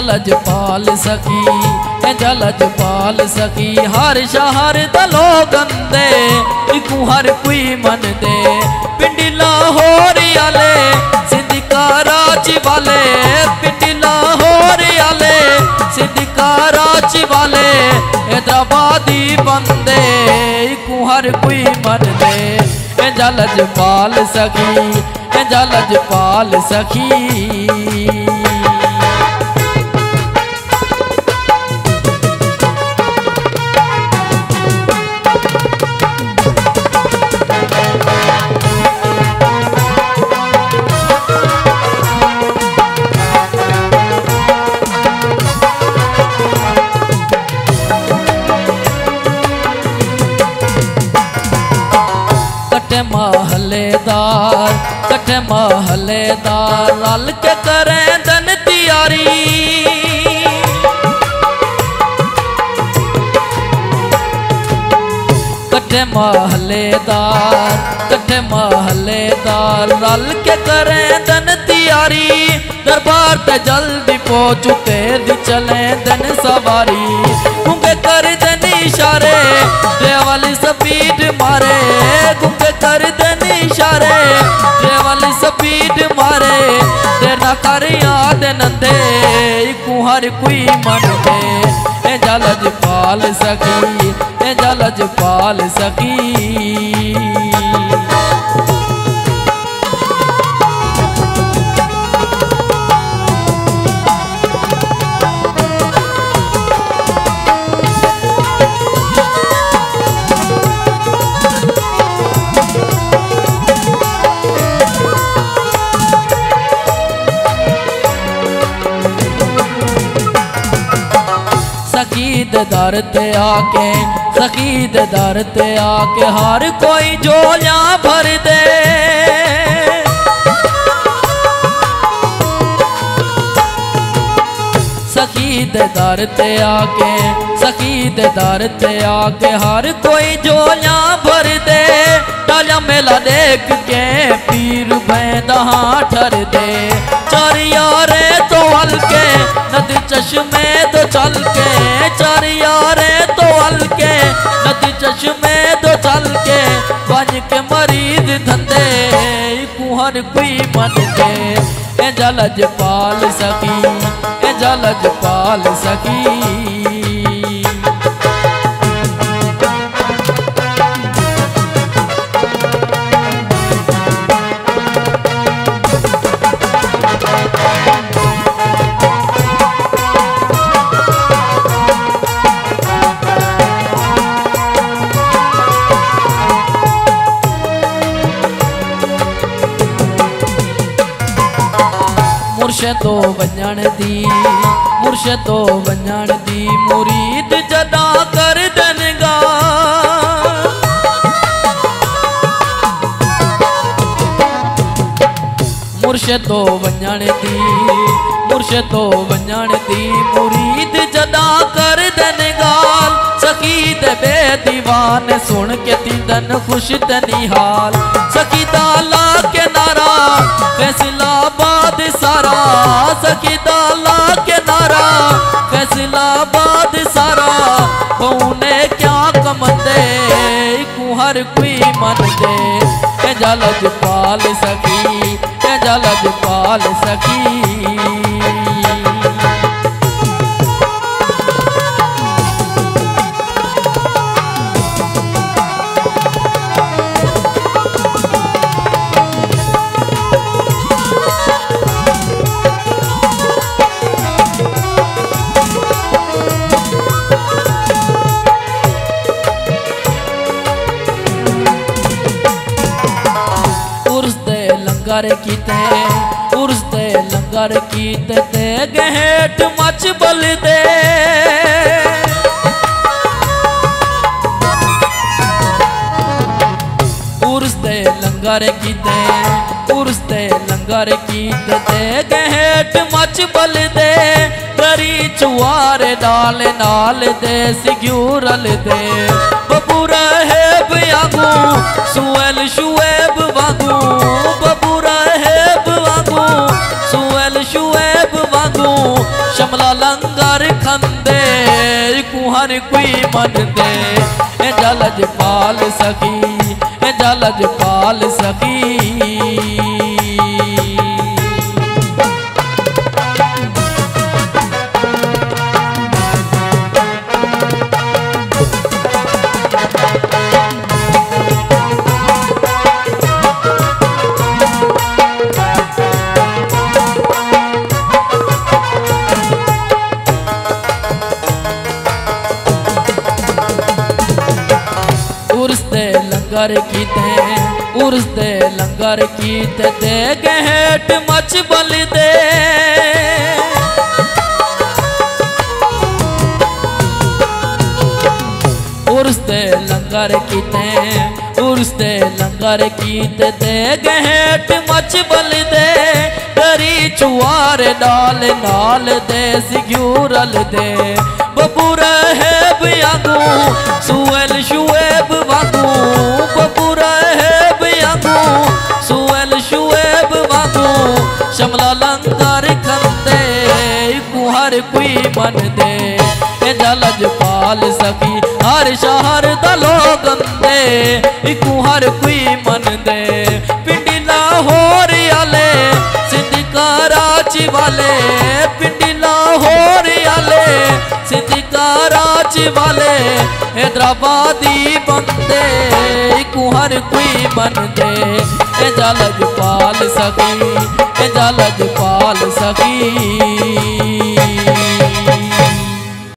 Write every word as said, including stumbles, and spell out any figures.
जलज पाल सखी ए जलज पाल सखी हर शहर दा लोग अंदे इकू हर कोई मन दे पिंडी लाहौर आले सिंधी कराची वाले पिंडी लाहौर आले सिंधी कराची वाले हैदराबादी बंदे इकू हर कोई मन दे ए जलज पाल सखी ए जलज पाल सखी। कट्ठे महलेदार कट्ठे महलेदार रल के करें दन तैयारी कट्ठे महलेदार कट्ठे महलेदार रल के करें दन तैयारी दरबार ते जल्दी पहुंचू तेज चले दन सवारी गुंगे कर दन इशारे वाली स्पीड मारे गुंगे कर दन इशारे वाली स्पीड मारे तेरा कर याद नंदे इकू हर कोई मन दे ए जलज पाल सखी ए जलज पाल सखी। सकीद दर ते आके सकीद दर ते आके हर कोई झोलियां भर दे सकीद दर ते आके सकीद दर ते आके हर कोई झोलियां भर दे डालिया मेला देख के पीर भैंदा ठर दे चार यारे तो हल्के नदी चश्मे तो चल के चार यारे तो हल्के नदी चश्मे तो चल के बन के मरीज धंधे कुहर कोई मन दे ए जलज पाल सकी ए जलज पाल सकी। मुर्शदो वञण दी मुर्शदो वञण दी मुरीद जदा कर दनगा मुर्शदो वञण दी मुर्शदो वञण दी मुरीद जदा कर दनगा सखी दे बे दीवान सुन के तीदन खुश तनिहाल सखी दाला के नारा फैसलाबाद सारा सखी दाला के नारा फैसलाबाद सारा बहुने क्या कमंदे कुहर कोई मन दे ए जलज पाल सखी ए जलज पाल सखी। लंगर कीते उर्स दे लंगर कीते ते गहेट मच बल दे उर्स दे लंगर कीते उर्स दे लंगर कीते ते गहेट मच बल दे करी चुआरे डाल नाल दे सिग्यूरल दे बबू रहे बयागू सुएल शुएब वागू बबू रहे वागू सुएल शुएब वागू शमला हर कोई मन दे ए जलज पाल सखी ए जलज पाल सखी। उर्स दे लंगर कीते उर्स दे लंगर कीते दे गेट मच बल दे उर्स दे लंगर कीते उर्स दे लंगर कीते दे गेट मच बल दे डरी चुआर डाल नाल दे सिग्यूरल दे बबू रहब आगू सुएल शुएब वागू बबू रहब आगू सुएल शुएब वागू शमला लंगर खंदे कुहर कोई मन दे ए जलज पाल सखी हर शहर दा लोग दे कुहर कोई मन दे पिंडी लाहौर आले सिंधी कराची वाले पिंडी लाहौर आले सिंधी कराची वाले हैदराबादी बंदे कुहर कोई मन दे ए जलज पाल सखी ए जलज पाल सखी।